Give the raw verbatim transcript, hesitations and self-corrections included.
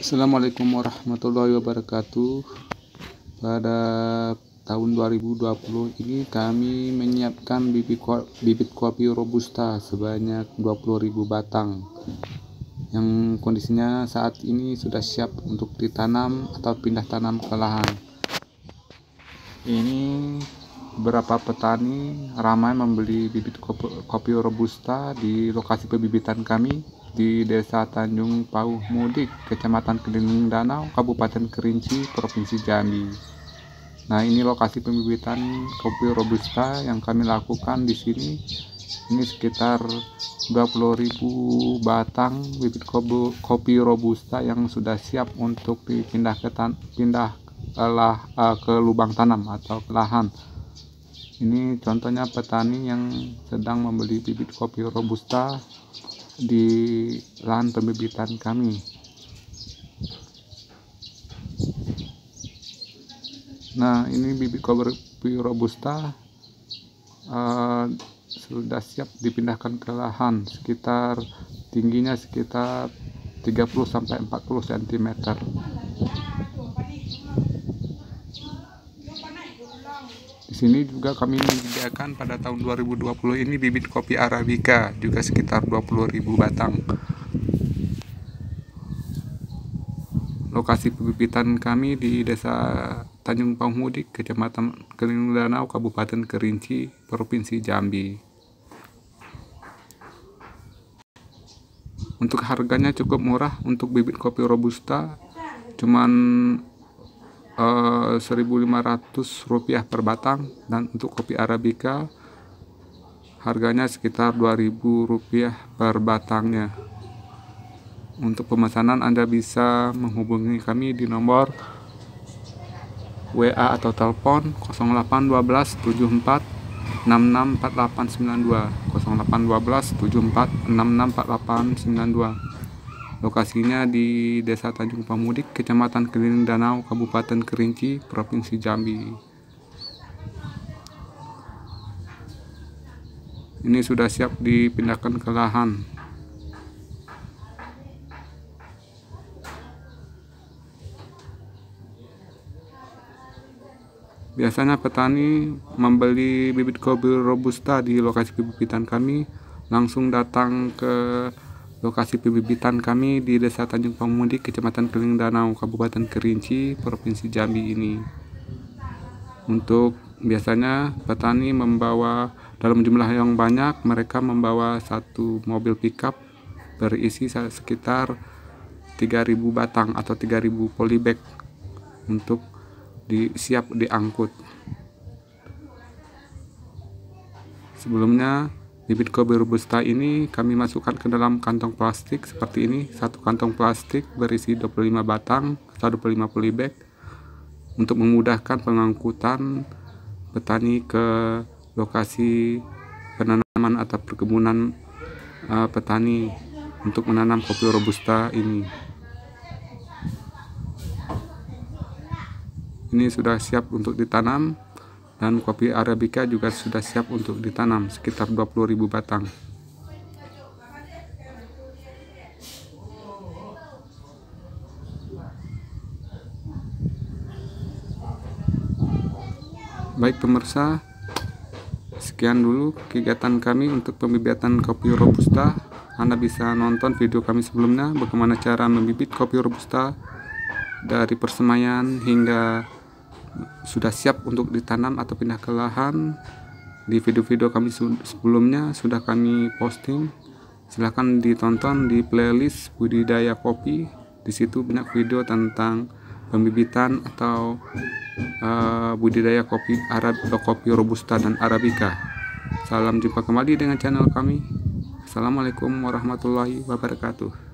Assalamualaikum warahmatullahi wabarakatuh. Pada tahun dua ribu dua puluh ini kami menyiapkan bibit, bibit kopi robusta sebanyak dua puluh ribu batang yang kondisinya saat ini sudah siap untuk ditanam atau pindah tanam ke lahan. Ini beberapa petani ramai membeli bibit kopi, kopi robusta di lokasi pembibitan kami di Desa Tanjung Pauh Mudik, Kecamatan Kedung Danau, Kabupaten Kerinci, Provinsi Jambi. Nah, ini lokasi pembibitan kopi robusta yang kami lakukan di sini. Ini sekitar dua puluh ribu batang bibit kopi, kopi robusta yang sudah siap untuk dipindah ke tan pindah ke, lah, uh, ke lubang tanam atau ke lahan. Ini contohnya petani yang sedang membeli bibit kopi robusta di lahan pembibitan kami. Nah, ini bibit kopi robusta uh, sudah siap dipindahkan ke lahan, sekitar tingginya sekitar tiga puluh sampai empat puluh sentimeter. Di sini juga kami menyediakan pada tahun dua ribu dua puluh ini bibit kopi Arabica juga sekitar dua puluh ribu batang. Lokasi pembibitan kami di Desa Tanjung Pauh Mudik, Kecamatan Kedung Danau, Kabupaten Kerinci, Provinsi Jambi. Untuk harganya cukup murah. Untuk bibit kopi robusta cuman Uh, seribu lima ratus rupiah per batang, dan untuk kopi Arabica harganya sekitar dua ribu rupiah per batangnya. Untuk pemesanan Anda bisa menghubungi kami di nomor W A atau telepon nol delapan satu dua tujuh empat enam enam empat delapan sembilan dua nol delapan satu dua tujuh empat enam enam empat delapan sembilan dua. Lokasinya di Desa Tanjung Pauh Mudik, Kecamatan Kedung Danau, Kabupaten Kerinci, Provinsi Jambi. Ini sudah siap dipindahkan ke lahan. Biasanya petani membeli bibit kopi robusta di lokasi pembibitan kami, langsung datang ke lokasi pembibitan kami di Desa Tanjung Pauh Mudik, Kecamatan Kedung Danau, Kabupaten Kerinci, Provinsi Jambi ini. Untuk biasanya petani membawa dalam jumlah yang banyak, mereka membawa satu mobil pickup berisi sekitar tiga ribu batang atau tiga ribu polybag untuk di, siap diangkut. Sebelumnya bibit kopi robusta ini kami masukkan ke dalam kantong plastik seperti ini. Satu kantong plastik berisi dua puluh lima batang atau dua puluh lima polybag untuk memudahkan pengangkutan petani ke lokasi penanaman atau perkebunan uh, petani untuk menanam kopi robusta ini. Ini sudah siap untuk ditanam. Dan kopi Arabica juga sudah siap untuk ditanam sekitar dua puluh ribu batang. Baik pemirsa, sekian dulu kegiatan kami untuk pembibitan kopi robusta. Anda bisa nonton video kami sebelumnya bagaimana cara membibit kopi robusta dari persemaian hingga sudah siap untuk ditanam atau pindah ke lahan. Di video-video kami sebelumnya sudah kami posting. Silahkan ditonton di playlist budidaya kopi. Di situ banyak video tentang pembibitan atau uh, budidaya kopi Arab, kopi robusta dan Arabica. Salam jumpa kembali dengan channel kami. Assalamualaikum warahmatullahi wabarakatuh.